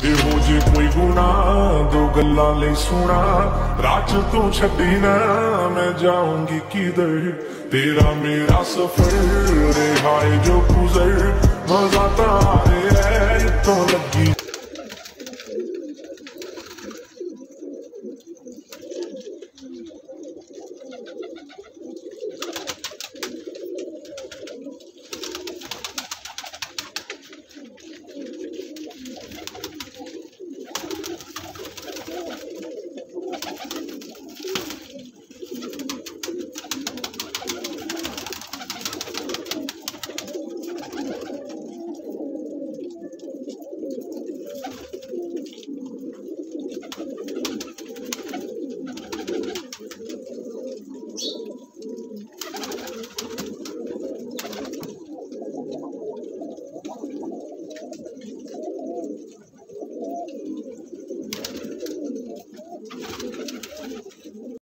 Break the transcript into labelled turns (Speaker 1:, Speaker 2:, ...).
Speaker 1: ਇਹੋ ਜੇ ਕੋਈ ਗੁਨਾਹ ਦੋ ਗੱਲਾਂ ਲਈ ਸੁਣਾ ਰਾਤ ਤੋਂ ਛੱਡੀ ਨਾ मैं जाऊंगी किधर तेरा मेरा सफर रिहाए जो गुजर मजा